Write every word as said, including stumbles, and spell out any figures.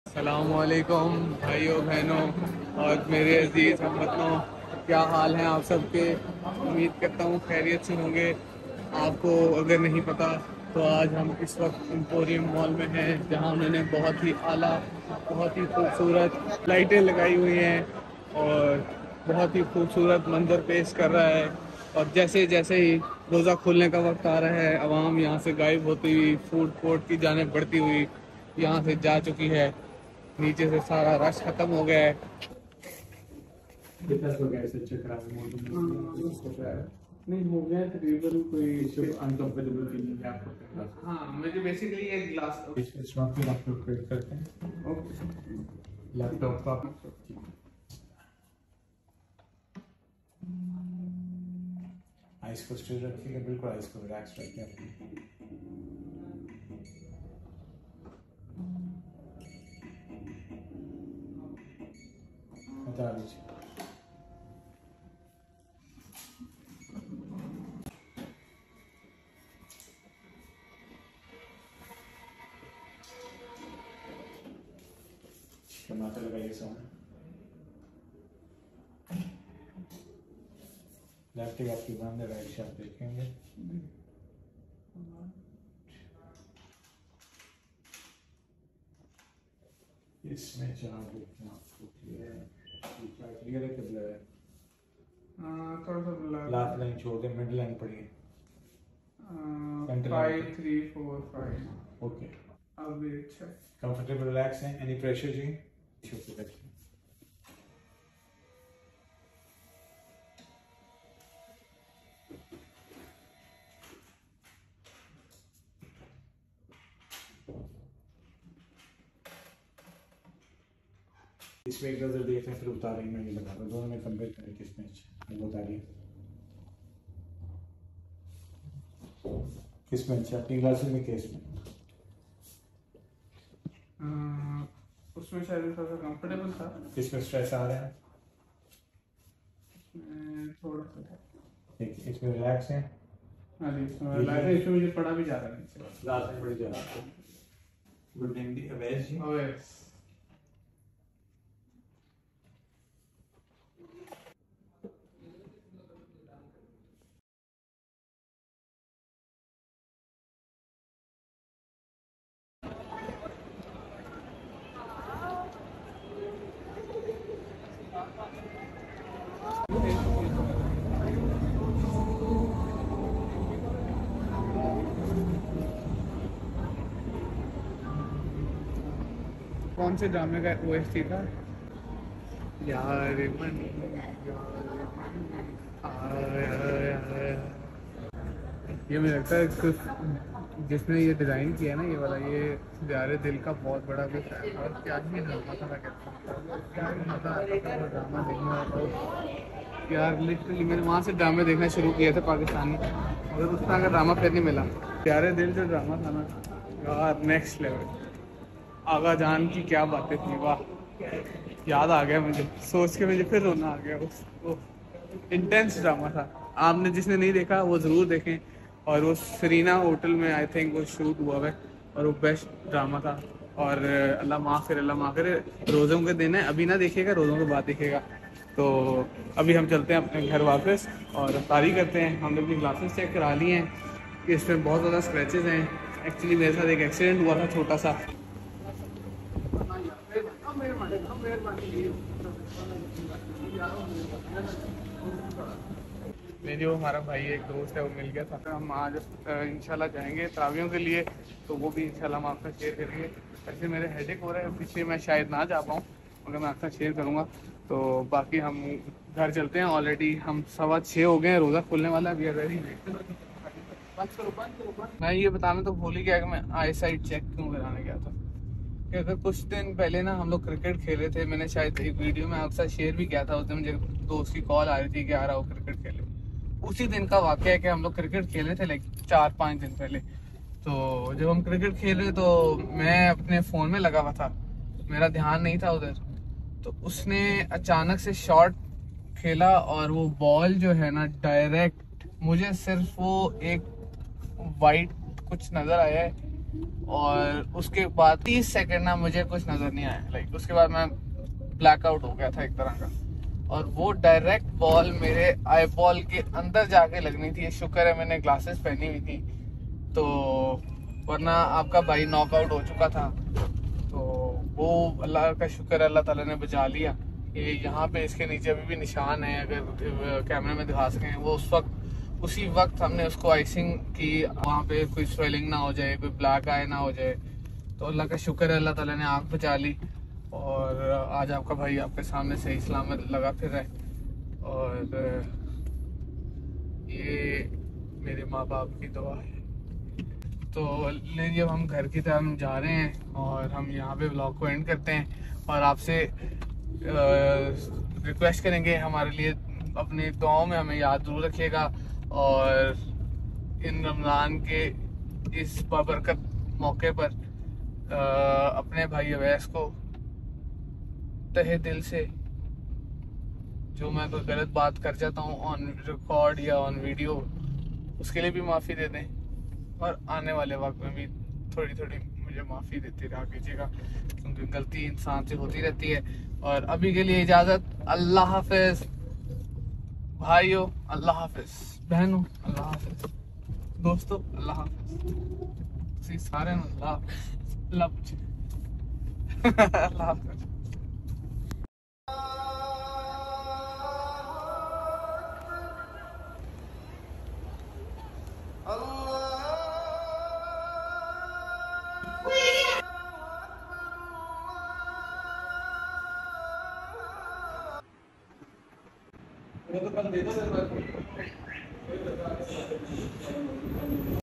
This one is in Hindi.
अस्सलामुअलैकुम भाइयों बहनों और मेरे अजीज हमवतनों, क्या हाल हैं आप सबके। उम्मीद करता हूँ खैरियत से होंगे। आपको अगर नहीं पता तो आज हम इस वक्त एम्पोरियम मॉल में हैं, जहाँ उन्होंने बहुत ही आला, बहुत ही खूबसूरत लाइटें लगाई हुई हैं और बहुत ही खूबसूरत मंजर पेश कर रहा है। और जैसे जैसे ही रोज़ा खुलने का वक्त आ रहा है, आवाम यहाँ से गायब होती हुई फूड कोर्ट की जानिब बढ़ती हुई यहाँ से जा चुकी है। नीचे से सारा रश खत्म हो गया है। कितना हो गया इसे चेक करा नहीं हो गया तकरीबन कोई अनकंफर्टेबल फीलिंग है आपको? हाँ, मुझे बेसिकली एक ग्लास इस वक्त फिर आप लोग क्रिएट करते हैं लैपटॉप का। आइस को स्टिल रखिएगा, बिल्कुल आइस को रिलैक्स रखिए अपनी। बता दीजिए टमाटर लगाइए सामने। लेफ्ट आपकी बंद है, राइट से आप देखेंगे। इसमें जहाँ देखना आपको क्लियर क्लियर है कि ब्लर है? थोड़ा सा ब्लर। लास्ट लाइन छोड़ दें, मिड लाइन पढ़िए। Five three four five. Okay, अब भी अच्छा है। कंफर्टेबल रिलैक्स हैं। Any pressure ji? शुक्रिया। इसमें एक नजर देख रहे हैं, फिर उतारिए। मैं ये बता रहा हूँ, दोनों में कंपेयर करें किसमें अच्छा है। उतारिए किसमें अच्छा, अपनी ग्लासेस में केस में? उसमें शायद थोड़ा सा कंफर्टेबल था। किसमें स्ट्रेस आ रहा है? थोड़ा सा ठीक है, इसमें रिलैक्स है। हाँ जी, इसमें मुझे पढ़ा भी जा रहा है। लास्ट में बड़ी जगह गुड हिंदी अवेज जी। ओएस कौन से ड्रामे का ओएसटी था? यार मन ये मुझे लगता है कुछ जिसने ये डिज़ाइन किया ना, ये वाला, ये प्यारे दिल का बहुत बड़ा कुछ है। और क्या ही ड्रामा था, क्या ही मज़ा आता था ड्रामा देखने वाला। यार लिटरली मैंने वहाँ से ड्रामे देखना शुरू किया था पाकिस्तानी, मगर उस तरह का ड्रामा फिर नहीं मिला। प्यारे दिल जो ड्रामा था ना यार, नेक्स्ट लेवल। आगा जान की क्या बातें थी, वाह। याद आ गया मुझे, सोच के मुझे फिर रोना आ गया। उस वो इंटेंस ड्रामा था। आपने जिसने नहीं देखा वो ज़रूर देखें। और वो सरीना होटल में आई थिंक वो शूट हुआ है और वो बेस्ट ड्रामा था। और अल्लाह माफ़ करे, अल्लाह माफ़ करे। रोज़ों के दिन है, अभी ना देखिएगा, रोज़ों के बाद देखिएगा। तो अभी हम चलते हैं अपने घर वापस और अफ्तारी करते हैं। हमने अपनी ग्लासेस चेक करा ली हैं कि इसमें बहुत ज़्यादा स्क्रैचेस हैं। एक्चुअली मेरे साथ एक एक्सीडेंट हुआ था छोटा सा। मेरी वो हमारा भाई एक दोस्त है, वो मिल गया था। हम आज इंशाल्लाह जाएंगे तरावियों के लिए, तो वो भी इंशाल्लाह हम आपका शेयर करेंगे। ऐसे मेरे हेडेक हो रहा है पीछे, मैं शायद ना जा पाऊँ, मगर मैं आपका शेयर करूँगा। तो बाकी हम घर चलते हैं। ऑलरेडी हम सवा छः हो गए हैं, रोज़ा खुलने वाला है। अभी अगर मैं ये बताना तो भूल ही गया कि मैं आई साइट चेक क्यों कराने गया था। कि अगर कुछ दिन पहले ना हम लोग क्रिकेट खेले थे, मैंने शायद एक वीडियो में आपके साथ शेयर भी किया था। उस दिन मुझे दोस्त की कॉल आ रही थी कि आ रहा हो क्रिकेट खेले। उसी दिन का वाकया है कि हम लोग क्रिकेट खेले थे लाइक चार पाँच दिन पहले। तो जब हम क्रिकेट खेल रहे तो मैं अपने फ़ोन में लगा हुआ था, मेरा ध्यान नहीं था उधर। तो उसने अचानक से शॉट खेला और वो बॉल जो है ना डायरेक्ट, मुझे सिर्फ वो एक वाइट कुछ नज़र आया है और उसके बाद तीस सेकंड ना मुझे कुछ नजर नहीं आया। लाइक उसके बाद मैं ब्लैकआउट हो गया था एक तरह का, और वो डायरेक्ट बॉल मेरे आई बॉल के अंदर जाके लगनी थी। शुक्र है मैंने ग्लासेस पहनी हुई थी, तो वरना आपका भाई नॉकआउट हो चुका था। तो वो अल्लाह का शुक्र है, अल्लाह ताला ने बचा लिया। ये यहाँ पे इसके नीचे अभी भी निशान है, अगर कैमरे में दिखा सकें। वो उस वक्त उसी वक्त हमने उसको आइसिंग की, वहाँ पे कोई स्वेलिंग ना हो जाए, कोई ब्लैक आई ना हो जाए। तो अल्लाह का शुक्र है, अल्लाह ताला ने आँख बचा ली, और आज आपका भाई आपके सामने सही सलामत लगा फिर रहा है। और ये मेरे माँ बाप की दुआ है। तो लीजिए, हम घर की तरफ जा रहे हैं और हम यहाँ पे व्लॉग को एंड करते हैं, और आपसे रिक्वेस्ट करेंगे हमारे लिए अपनी दुआओं में हमें याद जरूर रखिएगा, और इन रमज़ान के इस बाबरकत मौके पर आ, अपने भाई अवैस को तहे दिल से, जो मैं कोई गलत बात कर जाता हूँ ऑन रिकॉर्ड या ऑन वीडियो, उसके लिए भी माफ़ी दे दें, और आने वाले वक्त में भी थोड़ी थोड़ी मुझे माफ़ी देते रहा कीजिएगा, क्योंकि गलती इंसान से होती रहती है। और अभी के लिए इजाज़त, अल्लाह हाफिज़ भाइयों, अल्लाह हाफिज़ बहनों, अल्लाह हाफिज़ दोस्तों, अल्लाह हाफिज़ सारे अल्लाह अल्लाह हाफिज़। वो तो कल दे दो।